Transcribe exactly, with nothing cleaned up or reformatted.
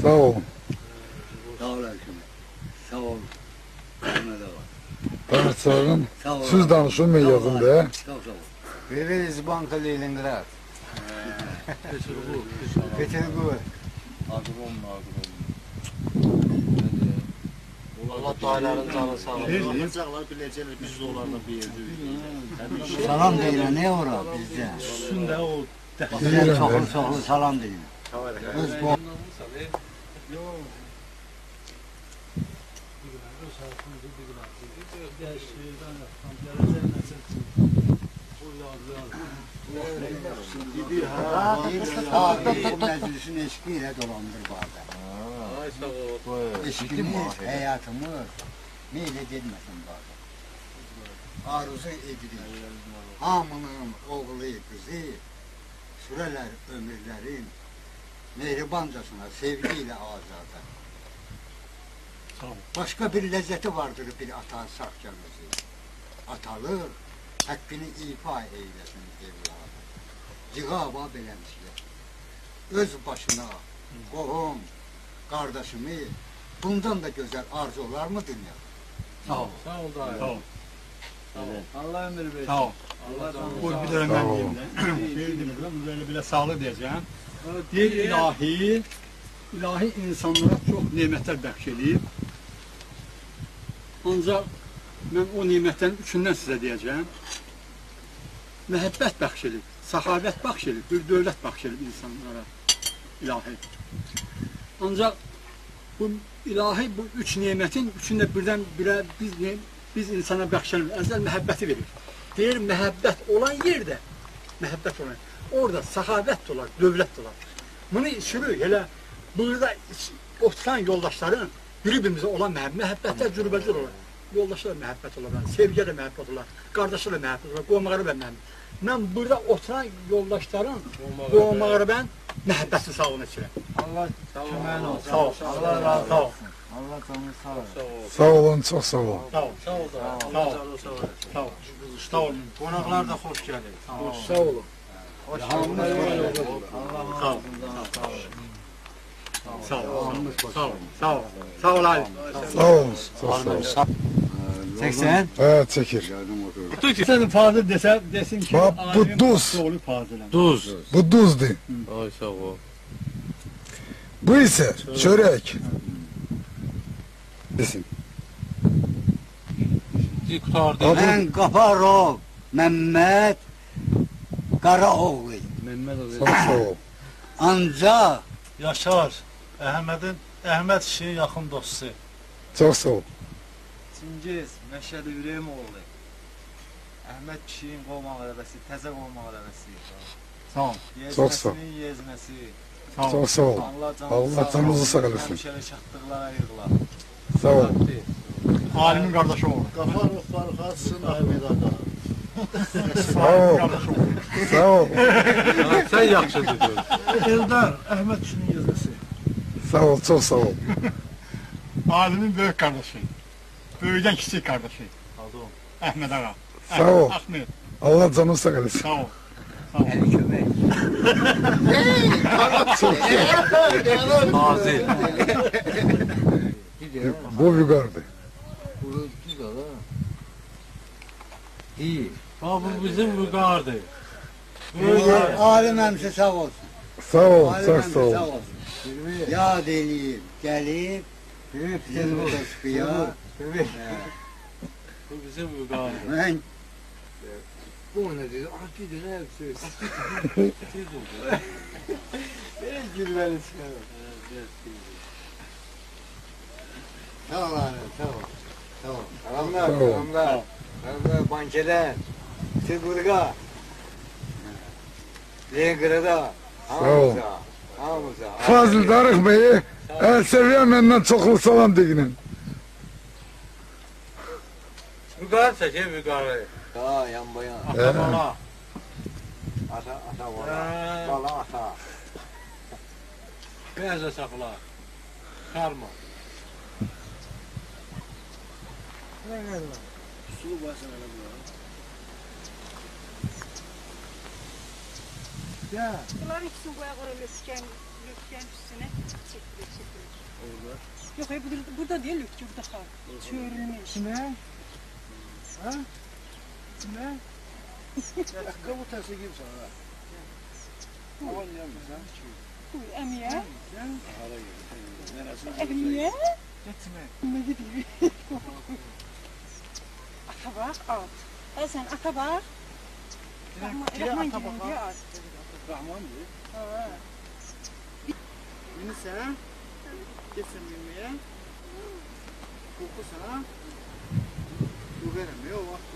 Sağ olun. Sağ ol Erkin. Sağ ol. Mehmet ağa. Bana sağın. Sağ ol. Siz danışın ben yazın da. Sağ ol, sağ ol. Veririz banka Leningrad. Peterburg. Agron, agron. Allah dağların canı sağ olsun. Alacaklar bileceğiz biz de onlardan bir yerde. Salam deyin, ne ora bizde? Üstünde o Bizden çoxlu çoxlu salam deyin. Öz bu. Bu meclisin eşkiyle dolandır bazen. Eşkimiz, hayatımız neyle gelmesin bazen. Arzu edilir. Hamının oğlu kızı, süreler ömürlerin mehribancasına, sevgiyle azada. Başka bir lezzeti vardır bir ata sakçamızı. Atalı, hakkını ifa eylesin evladı. Cigaba belemsiler. Öz başına, qohum, kardeşimi, bundan da güzel arzular mı dünya? Sağ ol. Sağ ol da. Sağ ol. Allah ömür versin. Sağ ol. Allah Bu sağ ol. bir dönem ben diyeyim de. Şey diyeyim de, böyle bile sağlık diyeceğim. Deyir ilahi, ilahi insanlara çok nimetler bəxş edib. Ancaq mən o nimətlərin üçündən sizə deyəcəm. Məhəbbət bəxş edib, səxavət bəxş edib, bir dövlət bəxş edib insanlara ilahi. Ancaq bu ilahi bu üç nimetin üçündə birdən birə biz biz insana bəxş edib, əzəl məhəbbəti verir. Deyir məhəbbət olan yerdə, məhəbbət olan orada səxavət olar, dövlət olar. Bunu sürü elə burada oturan yoldaşların bir-birimizə olan məhəbbətlər cürbəcür olar. Yoldaşlar məhəbbət olar, sevgiyə də məhəbbət olar, qardaşlar da məhəbbət olar, qoğmaları da məhəbbət. Mən burada oturan yoldaşların qoğmaları mən məhəbbətsiz sağlığını içirəm. Allah köməyin olsun. Sağ ol. Allah razı olsun. Allah canını sağ ol. Sağ olun, çok sağ olun. Sağ ol. Sağ ol da. Sağ ol. Sağ ol. Sağ ol. Sağ olun. Qonaqlar da xoş gəlir. Sağ ol. Sağ olun. Hoş Hamımız geldin. var olsun. Allah'ın Sağ ol. sağ ol. Sağ ol. Sağ ol. Sağ ol. Sağ ol Ali. Sağ olun, çok sağ olun. seksen. Evet, çekir. Sen fazıl dese desin ki Bak, bu alimin duz. oğlu fazılım. Duz. Bu duzdu. Ay sağ ol. Bu ise çörek. Desin. Kurtardı. Ben Qafarov, Mehmet Qaraoğlu. Mehmet Çok sağ ol. Ancaq Yaşar, Əhmədin, Əhməd kişinin yaxın dostu. Çok sağ ol. Çingiz, Məşədi Ürəmoğlu. Əhməd kişinin qovmaq ələbəsi, təzə qovmaq ələbəsi. Sağ ol. Çok sağ ol. Yezməsinin yezməsi. Sağ ol. Çok sağ ol. Allah canını Allah canınızı sağ eləsin. Həmişəli çatdıqlara yığılar. Sağ ol. Alimin qardaşı oğlu. Qafarov Farxasın Əhməd ağa. Sağ ol. Sağ ol. Sen yaxşı dedin. Eldar, Əhməd kişinin yazısı. Sağ ol, çok sağ ol. Alimin böyük kardeşi. Böyükden kiçik kardeşi. Adam. Əhməd ağa. Sağ ol. Ahmet. Allah canını sağ eləsin. Sağ ol. Sağ ol. Əli kömək. Nazil. Bu yukarıdı. İyi. Ha bu bizim vügardı. Alim həmsə sağ olsun. Sağ ol, Alim çok həmsə sağ ol. sağ olsun. Yad eləyib, gəlib, bizim dostluya. Bu bizim vügardı. Mən Bu ne dedi? Artı ne hepsi. biraz gülməli çıxarım. Sağ ol alim, sağ ol. Sağ ol. Salamlar, Sağ ol. salamlar. Salamlar, Bankədən, Tilburqa, Leningrada, Sağ ol. hamımıza, hamımıza. Fazıl Darık Bey'i el seviye menden çoklu salam deginin. Vügar çekin vügarı. Ha, yan bayan. Ata bala. Ata, ata bala. Bala ata. Beyaz esaflar. Karma. Sulu basın ala bu. Ya. Bunların ikisini koya koyalım. Lökken üstüne çekilir çekilir. Orada. Yok hayır burada, burada değil lökke burada kal. Çöğürülmüş. Ne? Ha? Ne? Ayakkabı tersi gibi sana. Aman yanmaz ha. Buyur emiye. Ahara gibi. Neresi? Emiye. Gitme. Ne gidiyor? Ata bak at. E sen ata bak. Rahman, Rahman gibi diyor at. Rahman diyor. Ha. Beni sen. Gitsin bilmeye. Koku sana. Bu veremiyor.